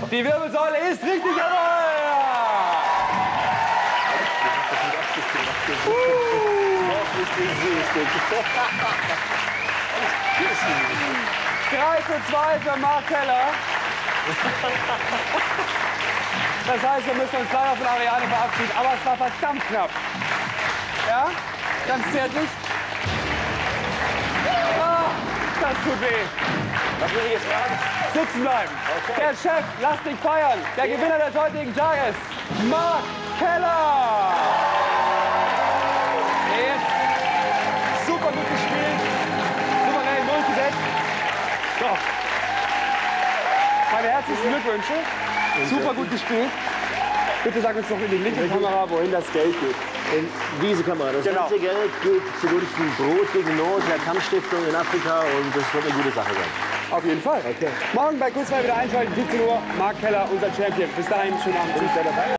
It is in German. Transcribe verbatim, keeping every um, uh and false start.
Die Wirbelsäule ist richtig, jawohl! drei zu zwei für Mark Keller. Das heißt, wir müssen uns leider von Ariane verabschieden, aber es war verdammt knapp. Ja, ganz zärtlich. Ah, das tut weh. Was will ich jetzt sagen? Sitzen bleiben. Okay. Der Chef, lass dich feiern. Der ja. Gewinner des heutigen Tages, Mark Keller. Yes. Super gut gespielt. Souverän durchgesetzt. So. Meine herzlichsten Glückwünsche. Super gut gespielt. Bitte sag uns doch in die linke Kamera, wohin das Geld geht. In diese Kamera. Das genau. ganze Geld geht zugunsten Brot gegen Not, der Kampfstiftung in Afrika, und das wird eine gute Sache sein. Auf jeden Fall. Okay. Morgen bei Q zwei wieder einschalten, siebzehn Uhr. Mark Keller, unser Champion. Bis dahin, schönen Abend. Bin ich da dabei?